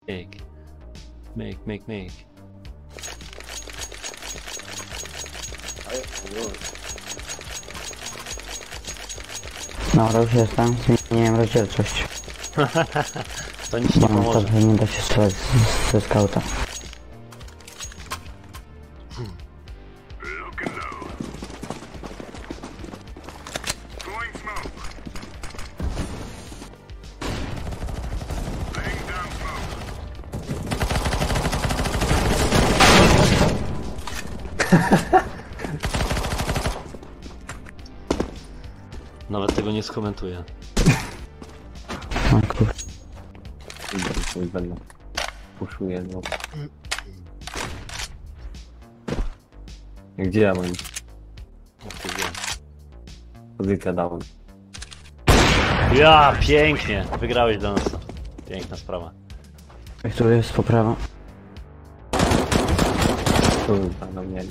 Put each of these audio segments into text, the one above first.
Make. No, już jestem, zmieniłem rozdzielczość. To nic nie No, to pomoże. nie da się strzelać ze skauta. Nawet tego nie skomentuję. O kur... Będę puszuję, no. Gdzie ja mam? Pozycja down. Ja, pięknie! Wygrałeś dla nas. Piękna sprawa. Który jest poprawa? Kurwa, no nie.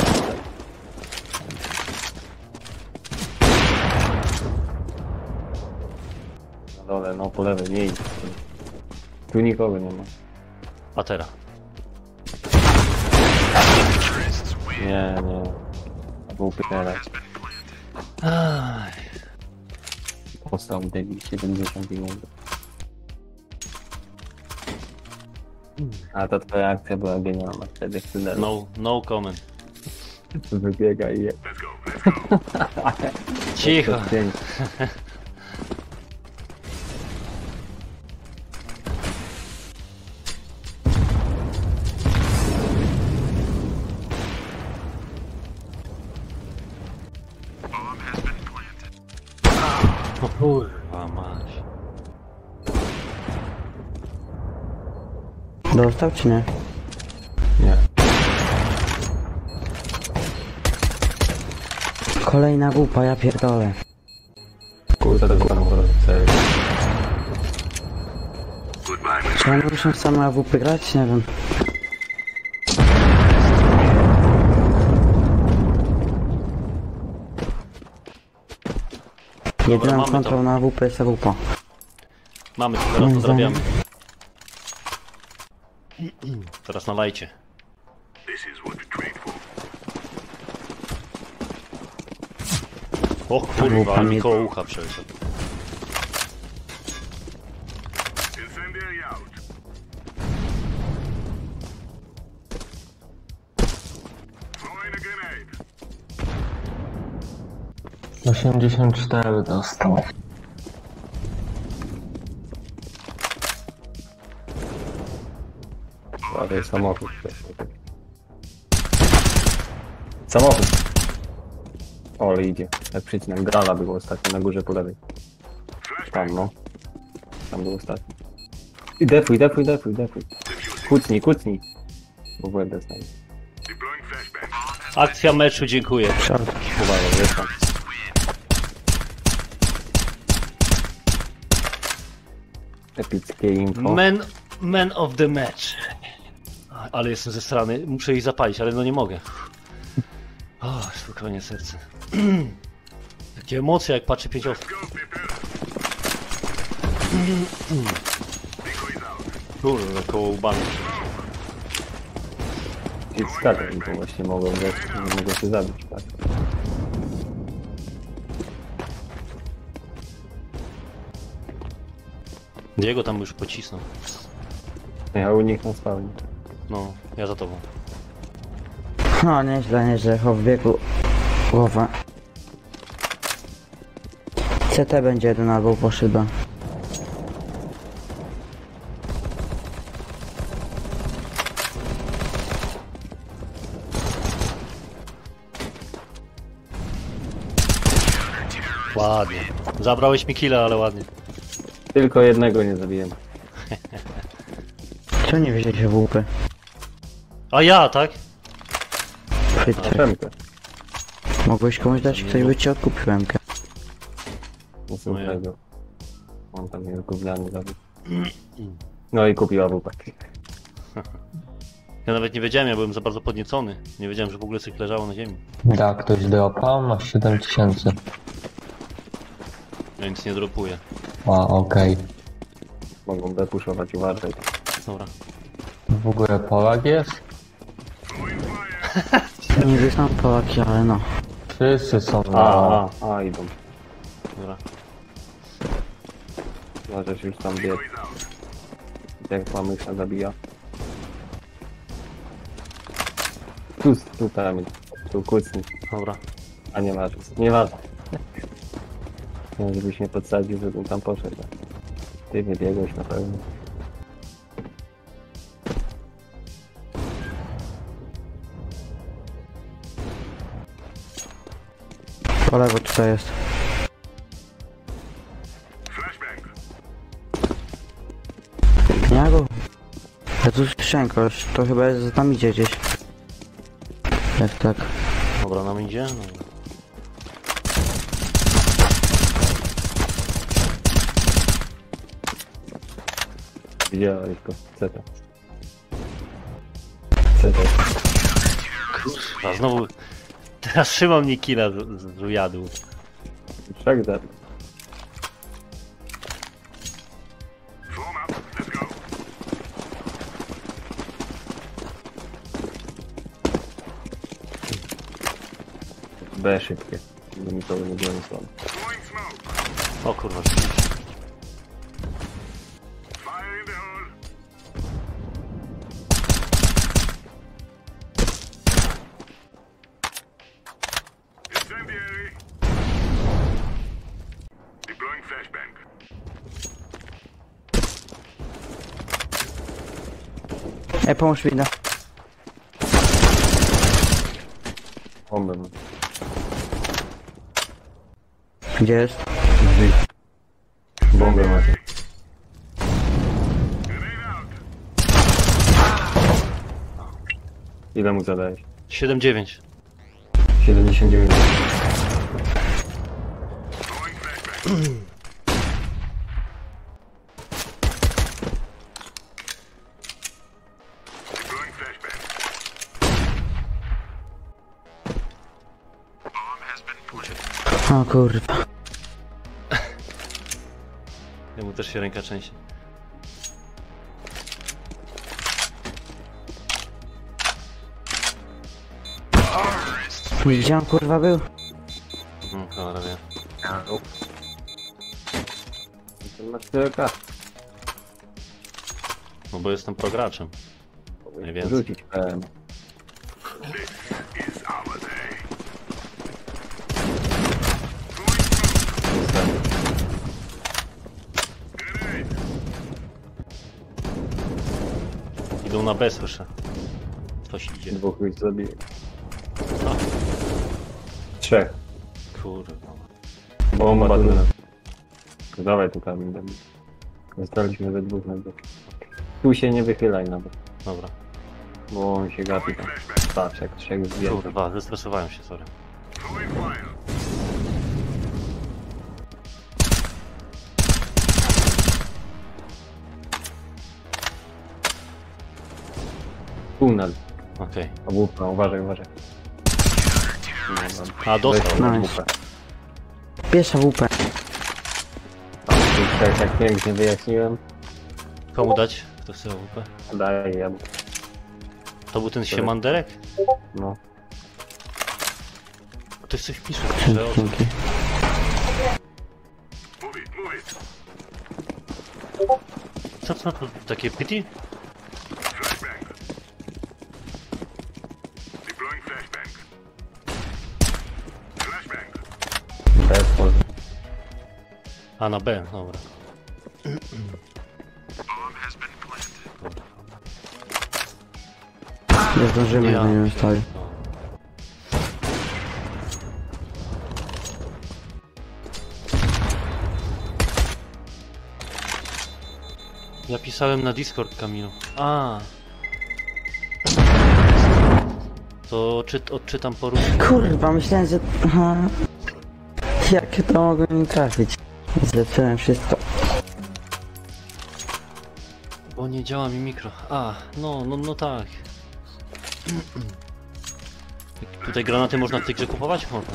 Na dole, no po lewej, nie idź. Tu nikogo nie ma. Patera. Nie. Był pytać. Postał debil 70 minut. A ta twoja akcja była genialna wtedy, wtedy. No comment. Wybiega i je. Cicho. O kurwa mać. Dostał czy nie? Nie. Kolejna głupa, ja pierdolę. Kurwa, to było serio. Czy ja muszę same AWP grać? Nie wiem. Jedyną mamy kontrolą to. na AWP jest AWP. Mamy to, teraz to zarabiamy. Teraz nalajcie. O kurwa, mi koło ucha przeszedł. No 84 dostał. Ale jest samochód. Samochód. O, ale idzie. Jak przycinek Grala było ostatnio na górze po lewej. Tam no. Tam był ostatni. I defuj. Kucnij. Bo błędę znam. Akcja meczu, dziękuję. Uwaga, jest tam. Epickie info. Man of the match. Ale jestem ze strony, muszę ich zapalić, ale no nie mogę. O, spokojnie serce. Takie emocje jak patrzę 5 osób. Kurde, koło łbami. I skakać, bo właśnie mogą się zabić, tak. Diego tam już pocisnął. Ja u nich na spawnie. No, ja za tobą. No nieźle, w biegu głowę. CT będzie jeden albo poszedł. Ładnie. Zabrałeś mi killa, ale ładnie. Tylko jednego nie zabiłem. Co nie wzięli się w łupy? A ja, tak? Przemkę. Mogłeś komuś dać, ktoś by ci odkupił MK. Nic innego. On tam jest gówniany zabił. No i kupił AWP. Ja nawet nie wiedziałem, ja byłem za bardzo podniecony. Nie wiedziałem, że w ogóle coś leżało na ziemi. Da, ktoś dropa, masz 7000. Ja nic nie dropuję. A, okej. Mogą depuszować, uważaj. Dobra. W ogóle Polak jest? Nie znam Polaki, ale no. Wszyscy są Idą. Dobra. Możesz już tam biec. Jak mamy się zabija. Tu tam jest. Tu kucnij. Dobra. A nie masz. Nie masz. No, żebyś nie podsadził, żebym tam poszedł. Ty nie biegłeś na pewno. Po lewo tutaj jest. Ja go. Ja tu skrzynkoś, to chyba jest, tam idzie gdzieś. Tak. Dobra, nam idzie? No. Widziałeś go. Ceta. Ceta. A znowu... Teraz Szymon mnie killa jadł. Trzech zabił. B szybkie. Żeby nikogo nie było słabo. O kurwa. Pomóż mi, no. Bombę mam. Gdzie jest? Drzwi. Bombę macie. Ile mu zadałeś? 7-9. 79. O kurwa. Jemu też się ręka trzęsie. Gdzie on kurwa był? Cholera wie. Masz tyle kas. No bo jestem prograczem. Najwięcej. Rzucić PM. Idą na B, słyszę. Ktoś idzie. Dwóch już zabiję. Trzech. Kurwa. Bomba tu. Dawaj tu kamień do mnie. Zostaliśmy we dwóch na dół. Tu się nie wychylaj nawet. Dobra. Bo on się gapi tam. Patrz jak trzech zbierze. Kurwa, zestresowałem się, sorry. Tunel. Okej. Obłupka, uważaj. A, dostał. Nice. Pierwsza WP. Tak pięknie wyjaśniłem. Komu dać? Kto chce AWP? Daję ja. To był ten siemanderek? No. Ktoś coś pisze, że o co? Dzięki. Co to? Takie pity? Bez może. A, na B, dobra. Nie zdążymy, Ja. że nie stali. Ja pisałem na Discord, Kamilu. A. To odczytam porównanie. Kurwa, myślałem, że... Aha. Jak to mogło nie trafić? Zepsułem wszystko. Bo nie działa mi mikro. A, no tak. Tutaj granaty można w tej grze kupować? Można.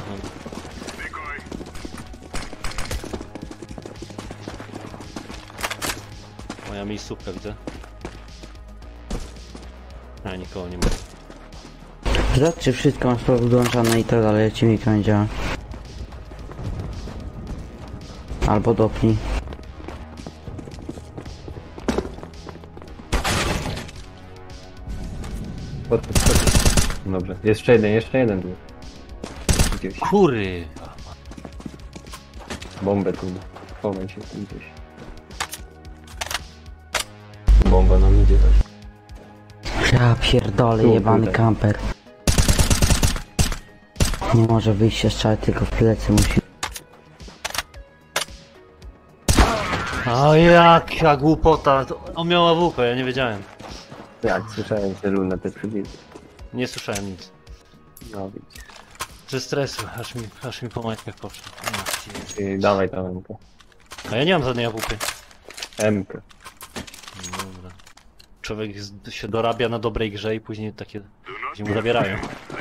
Moja miejscówka, widzę. A nikogo nie ma. Zobaczcie, wszystko masz podłączane i tak dalej, ci mikro nie działa. Albo dopnij. Dobrze, jeszcze jeden był. Gdzieś. Kury! Bombę tu. Chowaj się tu gdzieś. Bomba nam idzie też. Ja pierdolę, Tu, jebany tutaj. kamper. Nie może wyjść jeszcze, tylko w plecy musi. A jaka głupota! On miał AWP, ja nie wiedziałem. Jak słyszałem, że lunetę przybił. Nie słyszałem nic. No widzisz. Ze stresu, aż mi po majtkach poszło. Dawaj tam MK. A ja nie mam żadnej AWP. MK. Dobra. Człowiek się dorabia na dobrej grze i później takie się mu zabierają.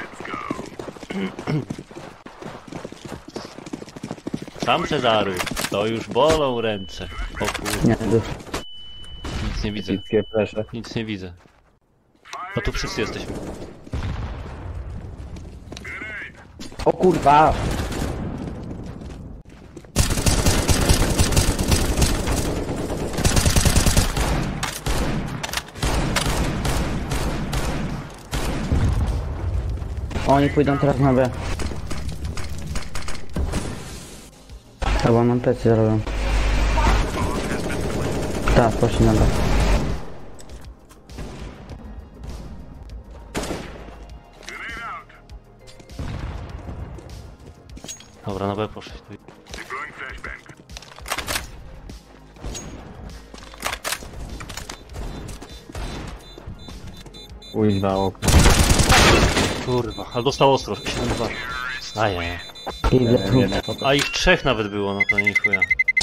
Sam Cezaru, to już bolą ręce. O kurde, Nie, dużo. nic nie widzę, Wszystkie flesze. nic nie widzę. No tu wszyscy jesteśmy. O kurwa! Oni pójdą teraz na B. Chyba nam plecy robią. Tak, poszli na B. Dobra, na B poszli. Ujść na okno. Kurwa, ale dostał ostro, 7-2. Ajaj. Biblia tu. A ich 3 nawet było, no to nie chuja.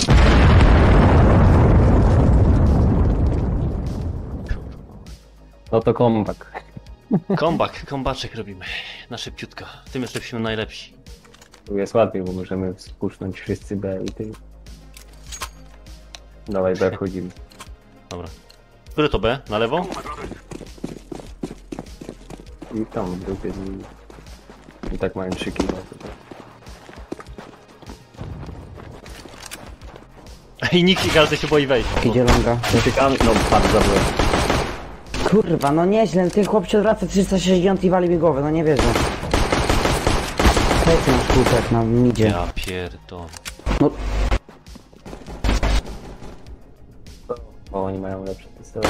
No to comeback. Kombaczek robimy. Na szybciutko. W tym jesteśmy najlepsi. Tu jest łatwiej, bo możemy spuszczać wszyscy B i ty. Dawaj B wchodzimy. Dobra. Które to B? Na lewo? I tam w grupie z nimi. I tak mają 3 kilo. I nikt każdy się boi wejść. Idzie longa. Czekamy, no padł za mną. Kurwa, no nieźle, ten chłop się odwraca 360 i wali mi głowę, no nie wierzę. Leci nasz kółek na midzie. Ja pierdolę. No, Bo oni mają lepsze pistolety.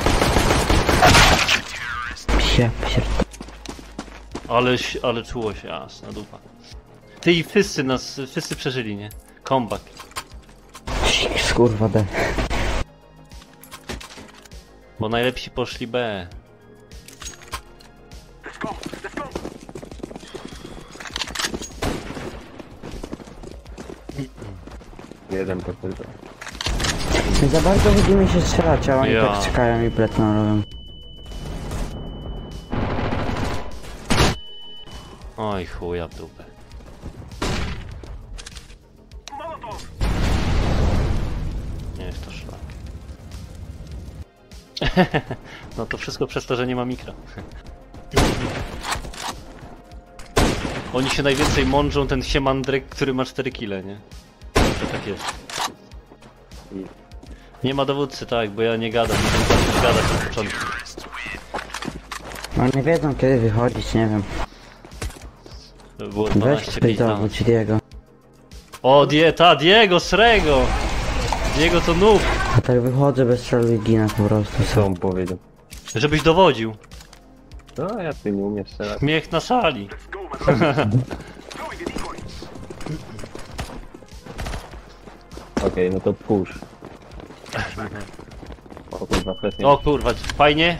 Ale czuło się, jasna dupa. Ty i wszyscy przeżyli, nie? Comeback. Skurwa D. Bo najlepsi poszli B. Jeden to tylko. Za bardzo widzimy się strzelać, a oni Ja. tak czekają i pletną robią. Oj chuja w dupę. Nie jest to szlak. No to wszystko przez to, że nie ma mikra. Oni się najwięcej mądrzą, ten siemandrek, który ma 4 kile, nie? To tak jest. Nie ma dowódcy, tak, bo ja nie gadam, nie będę gadać na początku. No nie wiedzą kiedy wychodzić, nie wiem. To było Weź 12 ktoś 5 dowód Diego. O, Diego, Srego! Diego to noob! A tak wychodzę bez celu i ginę po prostu. Co on powiedział? Żebyś dowodził. No ja ty nie umiesz strzelać. Śmiech na sali. Okej, no to push. O kurwa, presję. O kurwa, fajnie?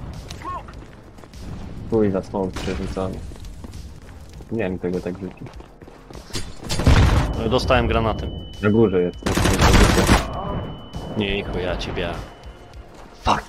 Kurwa, smoke przerzucony. Nie wiem tego tak rzucić. Dostałem granatem. Na górze jest. Nie, chuja ciebie. Fuck.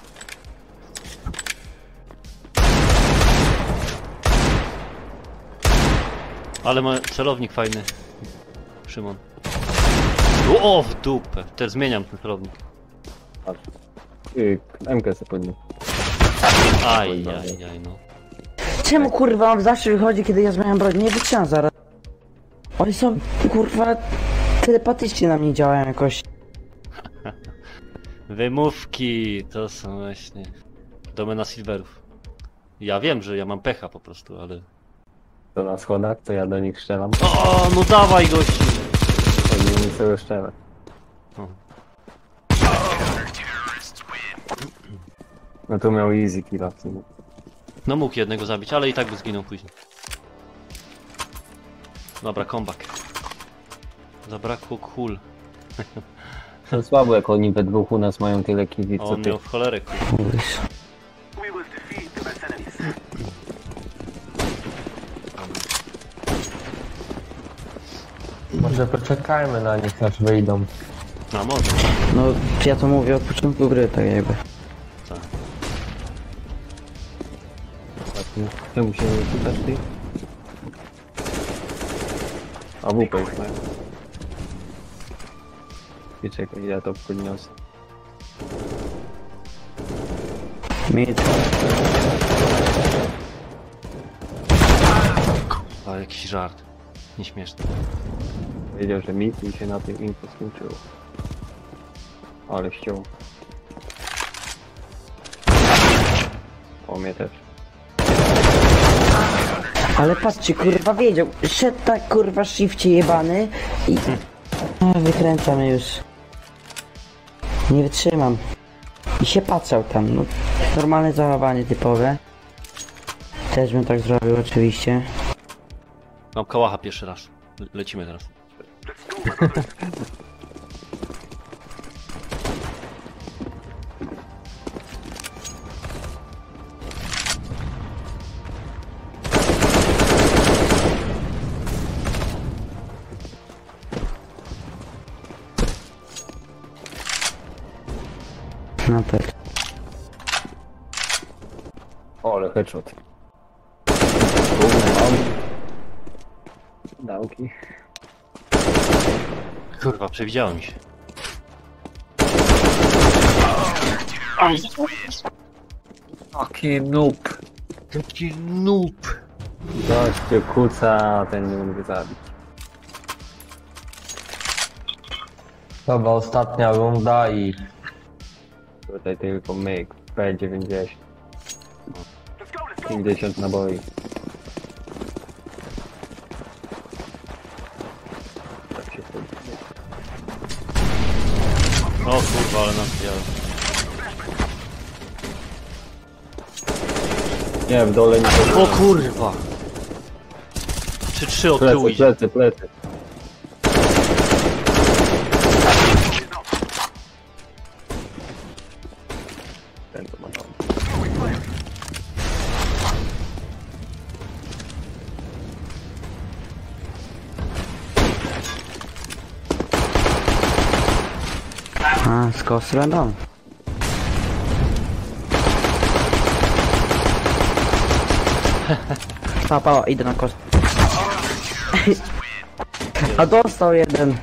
Ale ma celownik fajny. Szymon. O, w dupę. Teraz zmieniam ten celownik. Patrz. MK se podniósł. Aj, no. Czemu kurwa on zawsze wychodzi, kiedy ja zmieniam broń? Nie wytrzymam zaraz. Oni są kurwa telepatycznie na mnie działają jakoś. Wymówki to są właśnie domena silverów. Ja wiem, że ja mam pecha po prostu, ale... To na schodach, to ja do nich strzelam. O, no dawaj gościu! Oni mi sobie strzelę. O. No to miał easy killa w sumie. No mógł jednego zabić, ale i tak by zginął później. Dobra, comeback. Zabrakło kul. To słabo, jak oni we dwóch u nas mają tyle killi, co On ty. miał w cholerę kul. Mówisz. Może poczekajmy na nich, aż wyjdą. A może. No ja to mówię od początku gry, tak jakby. Czemu się nie pytasz ty? A WP już mają. I czekaj, ja to podniosę. Mid. A jakiś żart. Nieśmieszny. Wiedział, że mit i się na tym info skończyło. Ale ściął. O, mnie też. Ale patrzcie, kurwa wiedział. Szedł tak kurwa shifcie jebany i... A, wykręca mnie już. Nie wytrzymam. I się patrzał tam, no. Normalne zachowanie typowe. Też bym tak zrobił oczywiście. Mam kałacha pierwszy raz. Lecimy teraz. Na pewno. O, ale headshot. Gówno mam. Dałki. Kurwa, przewidziałem się. Taki noob. Jaki noob. Gościu kuca, a ten nie mógł zabić. Dobra, ostatnia runda i... Tutaj tylko myk. P90. 50 naboi. Tak się chodzi. O kurwa, ale nas wzięło. Nie, w dole nie. O kurwa! 3-3 od tyłu Plecy, idzie. plecy, plecy. Ten to ma tam. A, z kosy będą. Papa, idę na kost. A dostał jeden.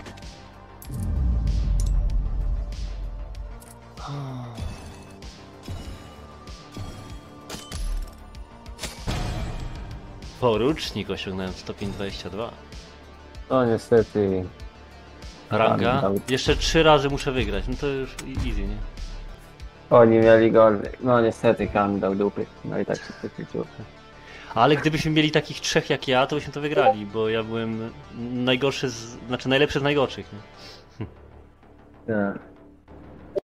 Porucznik osiągnąłem stopień 22. No niestety. Ranga. Tam- Jeszcze 3 razy muszę wygrać, no to już easy, nie? Oni mieli gorzej. No niestety Kamil dał dupy. No i tak się skończyło. Ale gdybyśmy mieli takich 3 jak ja, to byśmy to wygrali, bo ja byłem najgorszy znaczy najlepszy z najgorszych, nie? Tak.